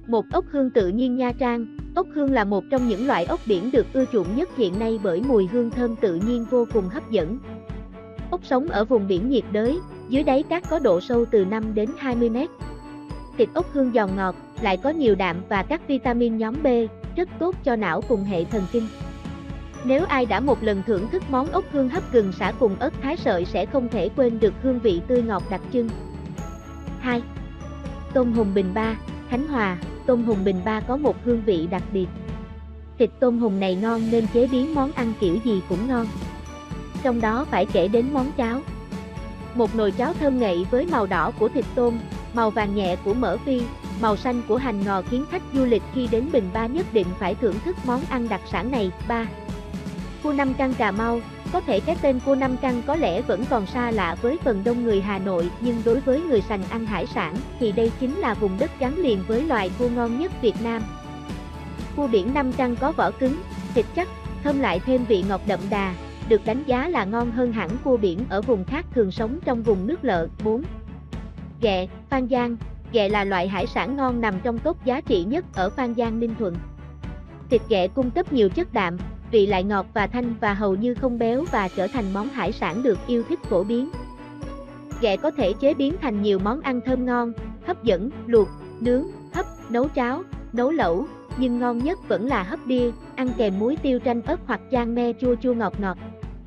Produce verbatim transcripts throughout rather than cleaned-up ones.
một ốc hương tự nhiên Nha Trang. Ốc hương là một trong những loại ốc biển được ưa chuộng nhất hiện nay bởi mùi hương thơm tự nhiên vô cùng hấp dẫn. Ốc sống ở vùng biển nhiệt đới, dưới đáy cát có độ sâu từ năm đến hai mươi mét. Thịt ốc hương giòn ngọt, lại có nhiều đạm và các vitamin nhóm B, rất tốt cho não cùng hệ thần kinh. Nếu ai đã một lần thưởng thức món ốc hương hấp gừng sả cùng ớt thái sợi sẽ không thể quên được hương vị tươi ngọt đặc trưng. hai. Tôm hùm Bình Ba, Khánh Hòa. Tôm hùm Bình Ba có một hương vị đặc biệt. Thịt tôm hùm này ngon nên chế biến món ăn kiểu gì cũng ngon. Trong đó phải kể đến món cháo. Một nồi cháo thơm ngậy với màu đỏ của thịt tôm, màu vàng nhẹ của mỡ phi, màu xanh của hành ngò khiến khách du lịch khi đến Bình Ba nhất định phải thưởng thức món ăn đặc sản này. ba. Cua Năm Căn Cà Mau. Có thể cái tên cua Năm Căn có lẽ vẫn còn xa lạ với phần đông người Hà Nội, nhưng đối với người sành ăn hải sản thì đây chính là vùng đất gắn liền với loài cua ngon nhất Việt Nam. Cua biển Năm Căn có vỏ cứng, thịt chắc, thơm lại thêm vị ngọt đậm đà, được đánh giá là ngon hơn hẳn cua biển ở vùng khác thường sống trong vùng nước lợ. bốn. Ghẹ, Phan Giang. Ghẹ là loại hải sản ngon nằm trong top giá trị nhất ở Phan Giang, Ninh Thuận. Thịt ghẹ cung cấp nhiều chất đạm, vị lại ngọt và thanh và hầu như không béo và trở thành món hải sản được yêu thích phổ biến. Ghẹ có thể chế biến thành nhiều món ăn thơm ngon, hấp dẫn, luộc, nướng, hấp, nấu cháo, nấu lẩu, nhưng ngon nhất vẫn là hấp bia, ăn kèm muối tiêu chanh ớt hoặc chan me chua chua ngọt ngọt.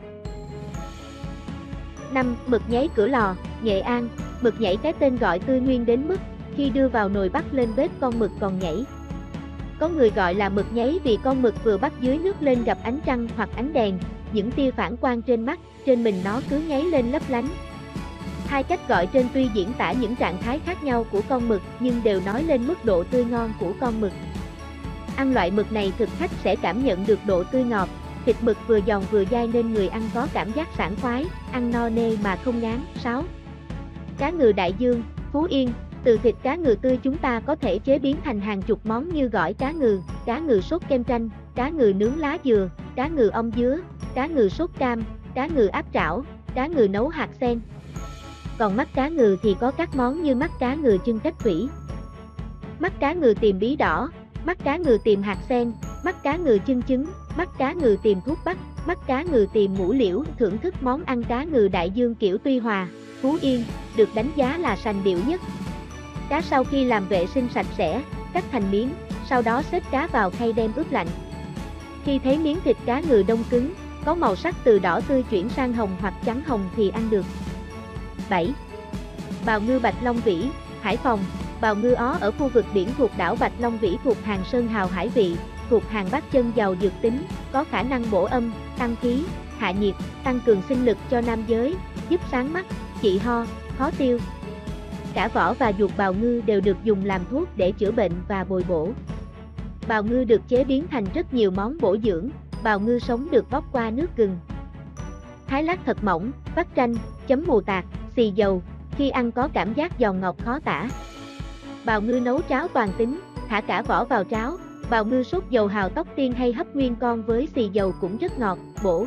năm. Mực nháy Cửa Lò, Nghệ An. Mực nhảy cái tên gọi tươi nguyên đến mức khi đưa vào nồi bắt lên bếp con mực còn nhảy. Có người gọi là mực nháy vì con mực vừa bắt dưới nước lên gặp ánh trăng hoặc ánh đèn, những tia phản quang trên mắt, trên mình nó cứ nháy lên lấp lánh. Hai cách gọi trên tuy diễn tả những trạng thái khác nhau của con mực nhưng đều nói lên mức độ tươi ngon của con mực. Ăn loại mực này thực khách sẽ cảm nhận được độ tươi ngọt, thịt mực vừa giòn vừa dai nên người ăn có cảm giác sảng khoái, ăn no nê mà không ngán. sáu. Cá ngừ Đại Dương, Phú Yên. Từ thịt cá ngừ tươi chúng ta có thể chế biến thành hàng chục món như gỏi cá ngừ, cá ngừ sốt kem chanh, cá ngừ nướng lá dừa, cá ngừ ong dứa, cá ngừ sốt cam, cá ngừ áp trảo, cá ngừ nấu hạt sen. Còn mắt cá ngừ thì có các món như mắt cá ngừ chân cách thủy, mắt cá ngừ tiềm bí đỏ, mắt cá ngừ tiềm hạt sen, mắt cá ngừ chân trứng, mắt cá ngừ tiềm thuốc bắc, mắt cá ngừ tiềm ngũ liễu. Thưởng thức món ăn cá ngừ đại dương kiểu Tuy Hòa, Phú Yên, được đánh giá là sành điệu nhất. Cá sau khi làm vệ sinh sạch sẽ, cắt thành miếng, sau đó xếp cá vào khay đem ướp lạnh. Khi thấy miếng thịt cá ngừ đông cứng, có màu sắc từ đỏ tươi chuyển sang hồng hoặc trắng hồng thì ăn được. bảy. Bào ngư Bạch Long Vĩ, Hải Phòng. Bào ngư ó ở khu vực biển thuộc đảo Bạch Long Vĩ thuộc hàng Sơn Hào Hải Vị, thuộc hàng bát chân giàu dược tính, có khả năng bổ âm, tăng khí, hạ nhiệt, tăng cường sinh lực cho nam giới, giúp sáng mắt, trị ho, khó tiêu. Cả vỏ và ruột bào ngư đều được dùng làm thuốc để chữa bệnh và bồi bổ. Bào ngư được chế biến thành rất nhiều món bổ dưỡng, bào ngư sống được bóc qua nước gừng. Thái lát thật mỏng, vắt chanh, chấm mù tạt, xì dầu, khi ăn có cảm giác giòn ngọt khó tả. Bào ngư nấu cháo toàn tính, thả cả vỏ vào cháo, bào ngư sốt dầu hào tóc tiên hay hấp nguyên con với xì dầu cũng rất ngọt, bổ.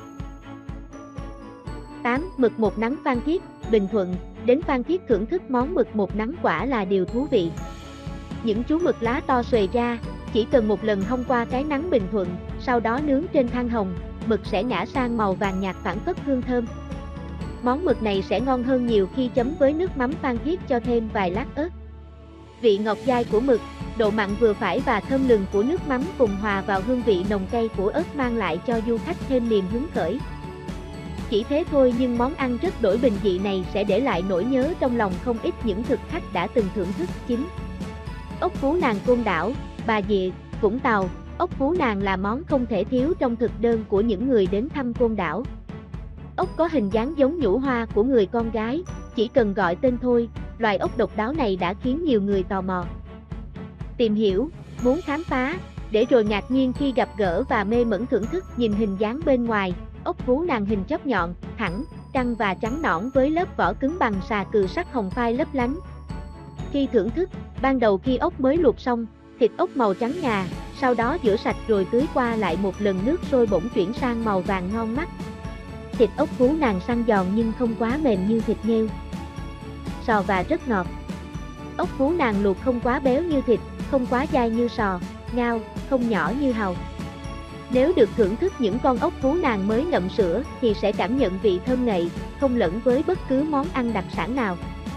tám. Mực một nắng Phan Thiết, Bình Thuận. Đến Phan Thiết thưởng thức món mực một nắng quả là điều thú vị. Những chú mực lá to xuề ra, chỉ cần một lần hong qua cái nắng Bình Thuận, sau đó nướng trên than hồng, mực sẽ ngã sang màu vàng nhạt phảng phất hương thơm. Món mực này sẽ ngon hơn nhiều khi chấm với nước mắm Phan Thiết cho thêm vài lát ớt. Vị ngọt dai của mực, độ mặn vừa phải và thơm lừng của nước mắm cùng hòa vào hương vị nồng cay của ớt mang lại cho du khách thêm niềm hứng khởi. Chỉ thế thôi nhưng món ăn rất đổi bình dị này sẽ để lại nỗi nhớ trong lòng không ít những thực khách đã từng thưởng thức. chín. Ốc Phú Nàng Côn Đảo, Bà Dịa, Vũng Tàu. Ốc Phú Nàng là món không thể thiếu trong thực đơn của những người đến thăm Côn Đảo. Ốc có hình dáng giống nhũ hoa của người con gái, chỉ cần gọi tên thôi, loài ốc độc đáo này đã khiến nhiều người tò mò. Tìm hiểu, muốn khám phá, để rồi ngạc nhiên khi gặp gỡ và mê mẩn thưởng thức. Nhìn hình dáng bên ngoài, ốc Phú Nàng hình chóp nhọn, thẳng, căng và trắng nõn với lớp vỏ cứng bằng xà cừ sắc hồng phai lấp lánh. Khi thưởng thức, ban đầu khi ốc mới luộc xong, thịt ốc màu trắng ngà, sau đó rửa sạch rồi tưới qua lại một lần nước sôi bỗng chuyển sang màu vàng ngon mắt. Thịt ốc Phú Nàng săn giòn nhưng không quá mềm như thịt nghêu, sò và rất ngọt. Ốc Phú Nàng luộc không quá béo như thịt, không quá dai như sò, ngao, không nhỏ như hàu. Nếu được thưởng thức những con ốc vú nàng mới ngậm sữa thì sẽ cảm nhận vị thơm ngậy, không lẫn với bất cứ món ăn đặc sản nào.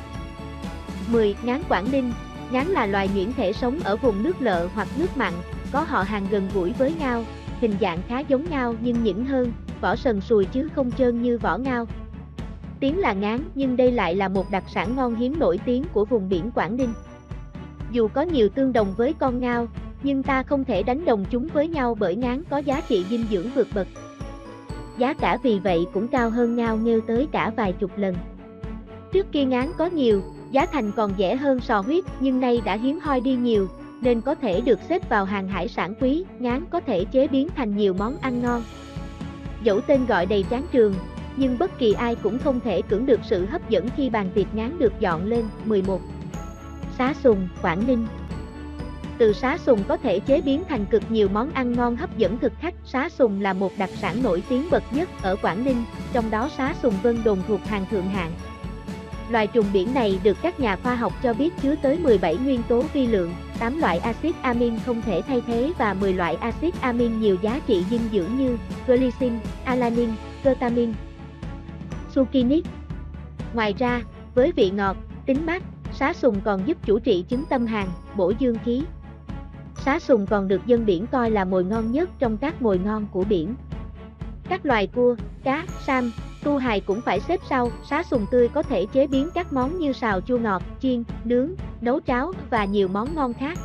mười. Ngán Quảng Ninh. Ngán là loài nhuyễn thể sống ở vùng nước lợ hoặc nước mặn, có họ hàng gần gũi với ngao, hình dạng khá giống ngao nhưng nhỉnh hơn, vỏ sần sùi chứ không trơn như vỏ ngao. Tiếng là ngán nhưng đây lại là một đặc sản ngon hiếm nổi tiếng của vùng biển Quảng Ninh. Dù có nhiều tương đồng với con ngao, nhưng ta không thể đánh đồng chúng với nhau bởi ngán có giá trị dinh dưỡng vượt bậc. Giá cả vì vậy cũng cao hơn ngao nghêu tới cả vài chục lần. Trước kia ngán có nhiều, giá thành còn rẻ hơn sò huyết nhưng nay đã hiếm hoi đi nhiều, nên có thể được xếp vào hàng hải sản quý. Ngán có thể chế biến thành nhiều món ăn ngon. Dẫu tên gọi đầy tráng trường, nhưng bất kỳ ai cũng không thể cưỡng được sự hấp dẫn khi bàn tiệc ngán được dọn lên. mười một. Sá sùng, Quảng Ninh. Từ sá sùng có thể chế biến thành cực nhiều món ăn ngon hấp dẫn thực khách. Sá sùng là một đặc sản nổi tiếng bậc nhất ở Quảng Ninh, trong đó sá sùng Vân Đồn thuộc hàng thượng hạng. Loài trùng biển này được các nhà khoa học cho biết chứa tới mười bảy nguyên tố vi lượng, tám loại axit amin không thể thay thế và mười loại axit amin nhiều giá trị dinh dưỡng như glycine, alanin, glutamin, succinate. Ngoài ra, với vị ngọt, tính mát, sá sùng còn giúp chữa trị chứng tâm hàn, bổ dương khí. Sá sùng còn được dân biển coi là mồi ngon nhất trong các mồi ngon của biển. Các loài cua, cá, sam, tu hài cũng phải xếp sau. Sá sùng tươi có thể chế biến các món như xào chua ngọt, chiên, nướng, nấu cháo và nhiều món ngon khác.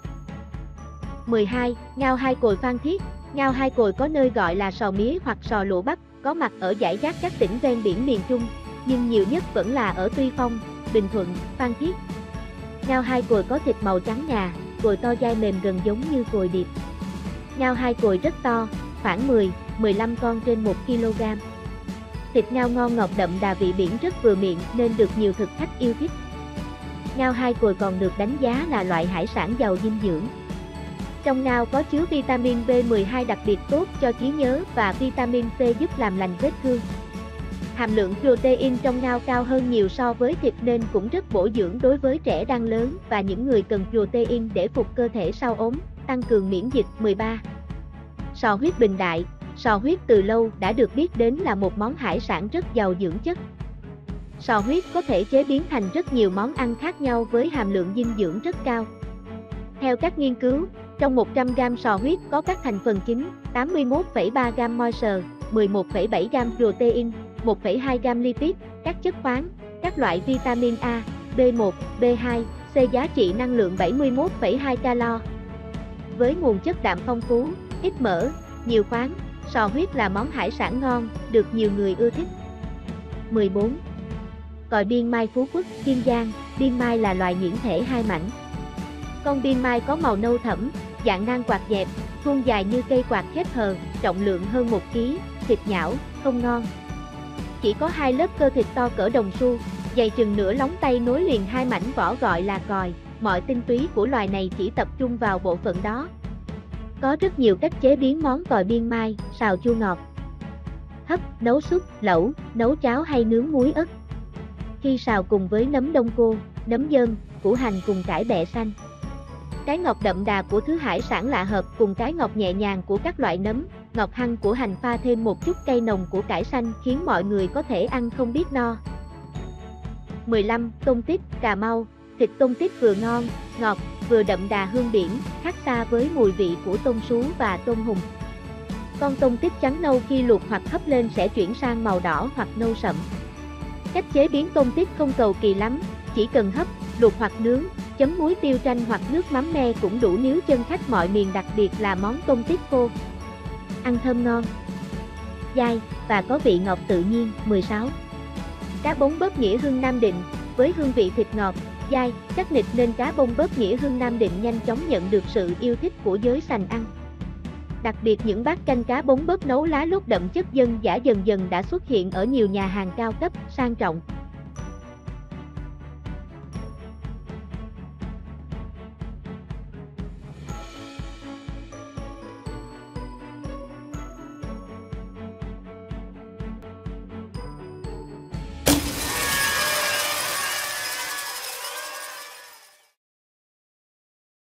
mười hai. Ngao hai cồi Phan Thiết. Ngao hai cồi có nơi gọi là sò mía hoặc sò lụa Bắc, có mặt ở dải dác các tỉnh ven biển miền Trung, nhưng nhiều nhất vẫn là ở Tuy Phong, Bình Thuận, Phan Thiết. Ngao hai cồi có thịt màu trắng ngà, cồi to dai mềm gần giống như cồi điệp. Ngao hai cồi rất to, khoảng mười đến mười lăm con trên một ki lô gam. Thịt ngao ngon ngọt đậm đà, vị biển rất vừa miệng nên được nhiều thực khách yêu thích. Ngao hai cồi còn được đánh giá là loại hải sản giàu dinh dưỡng. Trong ngao có chứa vitamin B mười hai đặc biệt tốt cho trí nhớ và vitamin C giúp làm lành vết thương. Hàm lượng protein trong ngao cao hơn nhiều so với thịt nên cũng rất bổ dưỡng đối với trẻ đang lớn và những người cần protein để phục cơ thể sau ốm, tăng cường miễn dịch. mười ba. Sò huyết Bình Đại. Sò huyết từ lâu đã được biết đến là một món hải sản rất giàu dưỡng chất. Sò huyết có thể chế biến thành rất nhiều món ăn khác nhau với hàm lượng dinh dưỡng rất cao. Theo các nghiên cứu, trong một trăm gam sò huyết có các thành phần chính: tám mươi mốt phẩy ba gam moisture, mười một phẩy bảy gam protein, một phẩy hai gam lipid, các chất khoáng, các loại vitamin A, B một, B hai, C, giá trị năng lượng bảy mươi mốt phẩy hai calo. Với nguồn chất đạm phong phú, ít mỡ, nhiều khoáng, sò huyết là món hải sản ngon, được nhiều người ưa thích. mười bốn. Còi biên mai Phú Quốc, Kiên Giang. Biên mai là loài nhuyễn thể hai mảnh. Con biên mai có màu nâu thẫm, dạng nang quạt dẹp, khuôn dài như cây quạt khép hờ, trọng lượng hơn một ki lô gam, thịt nhão, không ngon. Chỉ có hai lớp cơ thịt to cỡ đồng xu, dày chừng nửa lóng tay nối liền hai mảnh vỏ gọi là còi. Mọi tinh túy của loài này chỉ tập trung vào bộ phận đó. Có rất nhiều cách chế biến món còi biên mai: xào chua ngọt, hấp, nấu súp, lẩu, nấu cháo hay nướng muối ớt. Khi xào cùng với nấm đông cô, nấm dơn, củ hành cùng cải bẹ xanh. Cái ngọt đậm đà của thứ hải sản lạ hợp cùng cái ngọt nhẹ nhàng của các loại nấm, ngọt hăng của hành pha thêm một chút cay nồng của cải xanh khiến mọi người có thể ăn không biết no. mười lăm. Tôm tít, Cà Mau. Thịt tôm tít vừa ngon, ngọt, vừa đậm đà hương biển, khác xa với mùi vị của tôm sú và tôm hùm. Con tôm tít trắng nâu khi luộc hoặc hấp lên sẽ chuyển sang màu đỏ hoặc nâu sậm. Cách chế biến tôm tít không cầu kỳ lắm, chỉ cần hấp, luộc hoặc nướng, chấm muối tiêu chanh hoặc nước mắm me cũng đủ níu chân khách mọi miền, đặc biệt là món tôm tít khô. Ăn thơm ngon, dai và có vị ngọt tự nhiên. mười sáu. Cá bống bớp Nghĩa Hưng Nam Định. Với hương vị thịt ngọt, dai, chắc nịch nên cá bông bớp Nghĩa Hưng Nam Định nhanh chóng nhận được sự yêu thích của giới sành ăn. Đặc biệt những bát canh cá bống bớp nấu lá lốt đậm chất dân dã dần dần đã xuất hiện ở nhiều nhà hàng cao cấp, sang trọng.